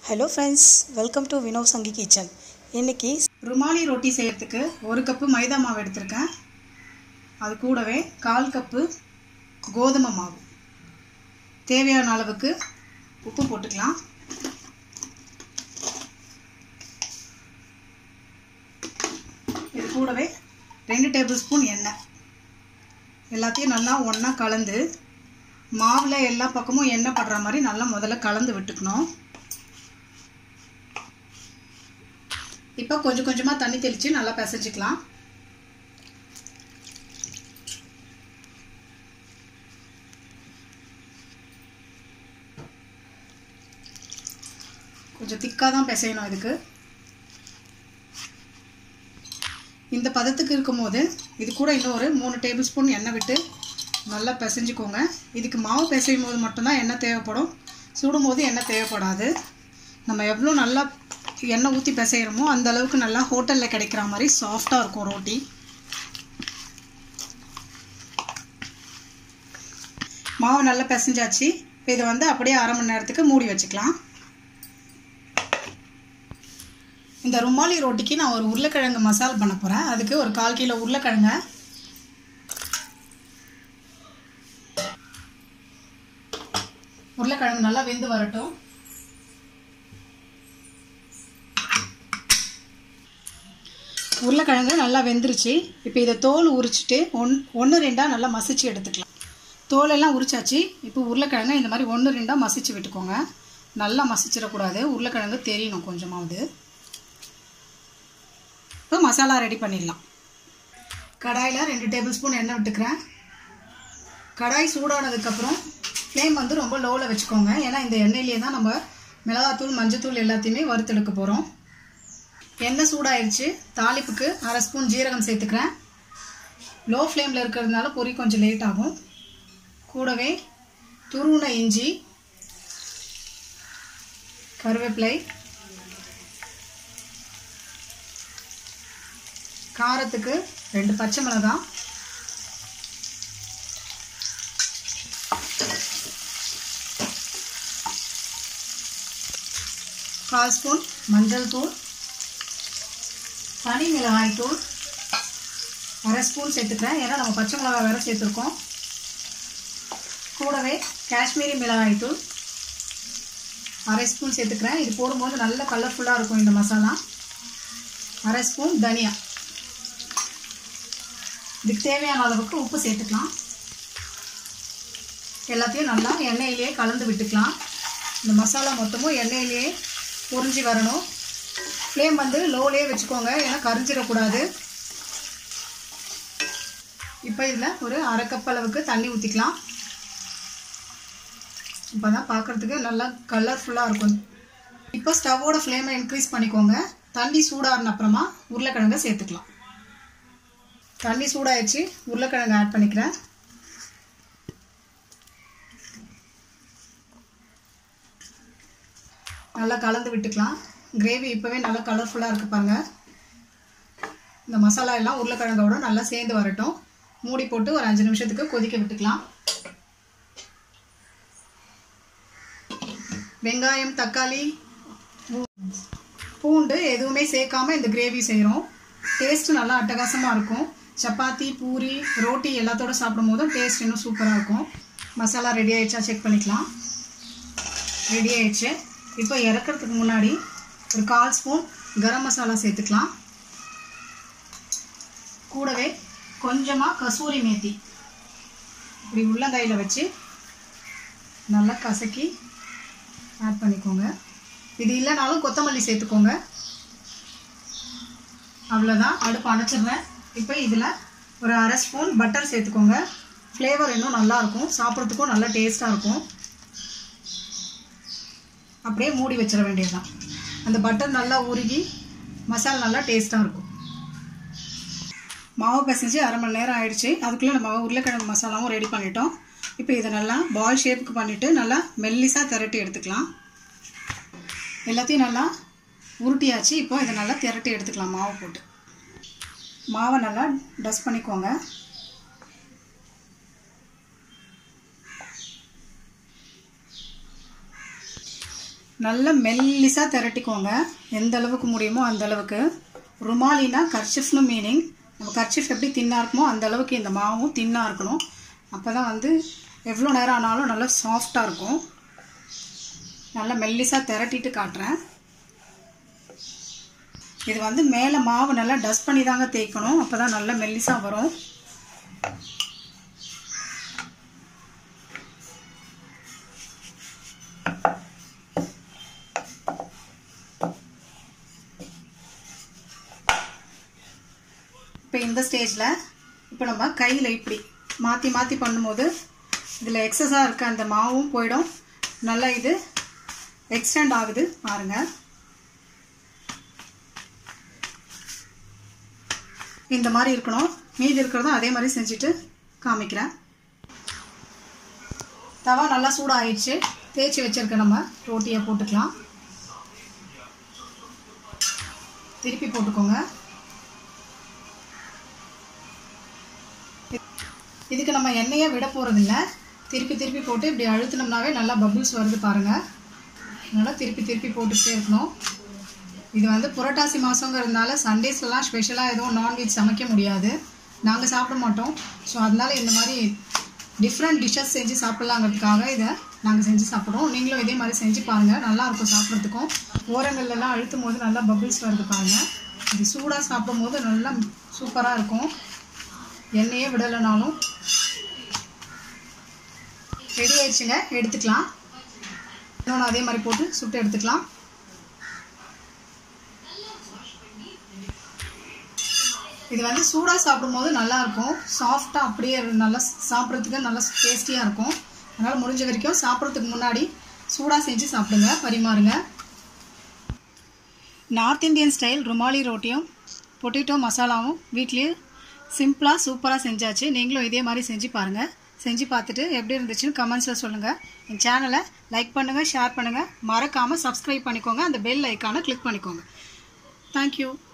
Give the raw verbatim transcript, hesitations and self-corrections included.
Hello friends, welcome to विनोव संगी kitchen. इनकी रुमाली रोटी செய்யறதுக்கு ஒரு கப் மைதா மாவு எடுத்துர்க்கேன். அது கூடவே கால் கப் கோதுமை மாவு, தேவையான அளவுக்கு உப்பு போட்டுக்கலாம். இது கூடவே ரெண்டு டேபிள் ஸ்பூன் எண்ணெய். எல்லாத்தையும் நல்லா ஒண்ணா கலந்து மாவுல எல்லா பக்கமும் எண்ணெய் படுற மாதிரி நல்லா முதல்ல கலந்து விட்டுக்கணும். இப்போ கொஞ்சம் கொஞ்சமா தண்ணி தெளிச்சு நல்லா பிசைஞ்சிக்கலாம். கொஞ்சம் திக்கா தான் பிசையணும். இதுக்கு இந்த பதத்துக்கு இருக்கும்போது இது கூட இன்னும் ஒரு மூணு டேபிள் ஸ்பூன் எண்ணெய் விட்டு நல்லா பிசைஞ்சுக்கோங்க. இதுக்கு மாவு பிசையும் போது மட்டும்தான் எண்ணெய் தேவைப்படும், சுடும் போது எண்ணெய் தேவைப்படாது. நம்ம எவ்வளோ நல்லா எண்ணெய் ஊற்றி பிசைகிறோமோ அந்த அளவுக்கு நல்லா ஹோட்டலில் கிடைக்கிற மாதிரி சாஃப்டாக இருக்கும் ரோட்டி. மாவு நல்லா பிசைஞ்சாச்சு. இப்போ இதை வந்து அப்படியே அரை மணி நேரத்துக்கு மூடி வச்சுக்கலாம். இந்த ருமாலி ரோட்டிக்கு நான் ஒரு உருளைக்கிழங்கு மசால் பண்ண போகிறேன். அதுக்கு ஒரு கால் கிலோ உருளைக்கிழங்க உருளைக்கிழங்கு நல்லா வெந்து வரட்டும். உருளைக்கிழங்கு நல்லா வெந்துருச்சு. இப்போ இதை தோல் உரிச்சிட்டு ஒன் ஒன்று ரெண்டாக நல்லா மசிச்சு எடுத்துக்கலாம். தோலெல்லாம் உரிச்சாச்சு. இப்போ உருளைக்கிழங்கு இந்த மாதிரி ஒன்று ரெண்டாக மசிச்சு விட்டுக்கோங்க. நல்லா மசிச்சிடக்கூடாது, உருளைக்கிழங்கு தெரியணும் கொஞ்சமாவது. இப்போ மசாலா ரெடி பண்ணிடலாம். கடாயில் ரெண்டு டேபிள் ஸ்பூன் எண்ணெய் விட்டுக்கிறேன். கடாய் சூடானதுக்கப்புறம் ஃப்ளேம் வந்து ரொம்ப லோவில் வச்சுக்கோங்க. ஏன்னா இந்த எண்ணெயிலே தான் நம்ம மிளகாத்தூள் மஞ்சத்தூள் எல்லாத்தையுமே வறுத்தெடுக்க போகிறோம். எண்ணெய் சூடாயிருச்சு. தாளிப்புக்கு அரை ஸ்பூன் ஜீரகம் சேர்த்துக்கிறேன். லோ ஃப்ளேமில் இருக்கிறதுனால பொரி கொஞ்சம் லேட் ஆகும். கூடவே துருவின இஞ்சி, கருவேப்பிலை, காரத்துக்கு ரெண்டு பச்சை மிளகாய், கால் ஸ்பூன் மஞ்சள் தூள், தனி மிளகாய் தூள் அரை ஸ்பூன் சேர்த்துக்கிறேன். ஏன்னா நம்ம பச்சை மிளகாய் வேறு சேர்த்துருக்கோம். கூடவே காஷ்மீரி மிளகாய் தூள் அரை ஸ்பூன் சேர்த்துக்கிறேன். இது போடும்போது நல்ல கலர்ஃபுல்லாக இருக்கும் இந்த மசாலா. அரை ஸ்பூன் தனியா. இதுக்கு தேவையான அளவுக்கு உப்பு சேர்த்துக்கலாம். எல்லாத்தையும் நல்லா எண்ணெயிலேயே கலந்து விட்டுக்கலாம். இந்த மசாலா மொத்தமும் எண்ணெயிலேயே பொரிஞ்சு வரணும். ஃப்ளேம் வந்து லோலேயே வச்சுக்கோங்க, ஏன்னா கரிஞ்சிடக்கூடாது. இப்போ இதில் ஒரு அரை கப் அளவுக்கு தண்ணி ஊற்றிக்கலாம். இப்போ தான் பார்க்குறதுக்கு நல்லா கலர்ஃபுல்லாக இருக்கும். இப்போ ஸ்டவ்வோட ஃப்ளேமை இன்க்ரீஸ் பண்ணிக்கோங்க. தண்ணி சூடாகின அப்புறமா உருளைக்கிழங்கை சேர்த்துக்கலாம். தண்ணி சூடாகிடுச்சு. உருளைக்கிழங்கு ஆட் பண்ணிக்கிறேன். நல்லா கலந்து விட்டுக்கலாம். கிரேவி இப்போவே நல்லா கலர்ஃபுல்லாக இருக்குது பாருங்க. இந்த மசாலா எல்லாம் உருளைக்கிழங்கோட நல்லா சேர்ந்து வரட்டும். மூடி போட்டு ஒரு அஞ்சு நிமிஷத்துக்கு கொதிக்க விட்டுக்கலாம். வெங்காயம், தக்காளி, பூண்டு எதுவுமே சேர்க்காம இந்த கிரேவி செய்கிறோம். டேஸ்ட்டு நல்லா அட்டகாசமாக இருக்கும். சப்பாத்தி, பூரி, ரோட்டி எல்லாத்தோட சாப்பிடும் போதும் டேஸ்ட் இன்னும் சூப்பராக இருக்கும். மசாலா ரெடி ஆகிடுச்சா செக் பண்ணிக்கலாம். ரெடி ஆகிடுச்சு. இப்போ இறக்கிறதுக்கு முன்னாடி ஒரு கால் ஸ்பூன் கரம் மசாலா சேர்த்துக்கலாம். கூடவே கொஞ்சமாக கசூரி மேத்தி இப்படி உள்ளங்கையில் வச்சு நல்லா கசக்கி ஆட் பண்ணிக்கோங்க. இது இல்லைனாலும் கொத்தமல்லி சேர்த்துக்கோங்க. அவ்வளோதான், அடுப்பு அணைச்சிடுறேன். இப்போ இதில் ஒரு அரை ஸ்பூன் பட்டர் சேர்த்துக்கோங்க. ஃப்ளேவர் இன்னும் நல்லாயிருக்கும், சாப்பிட்றதுக்கும் நல்லா டேஸ்ட்டாக இருக்கும். அப்படியே மூடி வச்சிட வேண்டியதுதான். அந்த பட்டர் நல்லா உருகி மசாலா நல்லா டேஸ்ட்டாக இருக்கும். மாவு பிசைஞ்சு அரை மணி நேரம் ஆயிடுச்சு. அதுக்குள்ளே நம்ம உருளைக்கிழங்கு மசாலாவும் ரெடி பண்ணிட்டோம். இப்போ இதை நல்லா பால் ஷேப்புக்கு பண்ணிவிட்டு நல்லா மெல்லிஸாக திரட்டி எடுத்துக்கலாம். எல்லாத்தையும் நல்லா உருட்டியாச்சு. இப்போ இதை நல்லா திரட்டி எடுத்துக்கலாம். மாவு போட்டு மாவை நல்லா டஸ்ட் பண்ணிக்கோங்க. நல்லா மெல்லிசாக திரட்டிக்கோங்க. எந்த அளவுக்கு முடியுமோ அந்த அளவுக்கு. ருமாலினா கர்ச்சிஃப்னு மீனிங். நம்ம கர்ச்சிஃப் எப்படி தின்னாக இருக்குமோ அந்த அளவுக்கு இந்த மாவும் தின்னாக இருக்கணும். அப்போ தான் வந்து எவ்வளோ நேரம் ஆனாலும் நல்லா சாஃப்டாக இருக்கும். நல்லா மெல்லிசாக திரட்டிட்டு காட்டுறேன். இது வந்து மேலே மாவு நல்லா டஸ்ட் பண்ணி தாங்க தேய்க்கணும். அப்போ தான் நல்லா மெல்லிசாக வரும். இப்போ இந்த ஸ்டேஜில் இப்போ நம்ம கையில் இப்படி மாற்றி மாற்றி பண்ணும்போது இதில் எக்ஸஸாக இருக்க அந்த மாவும் போயிடும். நல்லா இது எக்ஸ்டெண்ட் ஆகுது பாருங்கள். இந்த மாதிரி இருக்கணும். மீதி இருக்கிறதும் அதே மாதிரி செஞ்சுட்டு காமிக்கிறேன். தவா நல்லா சூடாகிடுச்சு. தேய்ச்சி வச்சிருக்க நம்ம ரோட்டியை போட்டுக்கலாம். திருப்பி போட்டுக்கோங்க. இதுக்கு நம்ம எண்ணெயை விட போகிறதில்ல. திருப்பி திருப்பி போட்டு இப்படி அழுத்தினோம்னாவே நல்லா பபுள்ஸ் வருது பாருங்கள். அதனால் திருப்பி திருப்பி போட்டுகிட்டே இருக்கணும். இது வந்து புரட்டாசி மாதங்கிறதுனால சண்டேஸ்லாம் ஸ்பெஷலாக எதுவும் நான்வெஜ் சமைக்க முடியாது. நாங்கள் சாப்பிட மாட்டோம். ஸோ அதனால் இந்த மாதிரி டிஃப்ரெண்ட் டிஷ்ஷஸ் செஞ்சு சாப்பிட்லாங்கிறதுக்காக இதை நாங்கள் செஞ்சு சாப்பிட்றோம். நீங்களும் இதே மாதிரி செஞ்சு பாருங்கள். நல்லாயிருக்கும் சாப்பிட்றதுக்கும். ஓரங்கள்லாம் அழுத்தும் போது நல்லா பபுள்ஸ் வருது பாருங்கள். இது சூடாக சாப்பிடும் போது நல்லா சூப்பராக இருக்கும். எண்ணெயே விடலைனாலும். ரெடி ஆயிடுச்சுங்க. எடுத்துக்கலாம். இன்னொன்று அதே மாதிரி போட்டு சுட்டு எடுத்துக்கலாம். இது வந்து சூடாக சாப்பிடும்போது நல்லாயிருக்கும். சாஃப்டாக அப்படியே நல்லா சாப்பிட்றதுக்கு நல்லா டேஸ்டியாக இருக்கும். அதனால் முடிஞ்ச வரைக்கும் சாப்பிட்றதுக்கு முன்னாடி சூடாக செஞ்சு சாப்பிடுங்க, பரிமாறுங்க. நார்த் இந்தியன் ஸ்டைல் ருமாலி ரோட்டியும் பொட்டேட்டோ மசாலாவும் வீட்லேயே சிம்பிளாக சூப்பராக செஞ்சாச்சு. நீங்களும் இதே மாதிரி செஞ்சு பாருங்கள். செஞ்சு பார்த்துட்டு எப்படி இருந்துச்சுன்னு கமெண்ட்ஸில் சொல்லுங்கள். என் சேனலை லைக் பண்ணுங்கள், ஷேர் பண்ணுங்கள். மறக்காமல் சப்ஸ்கிரைப் பண்ணிக்கோங்க. அந்த பெல் ஐக்கானை கிளிக் பண்ணிக்கோங்க. தேங்க்யூ.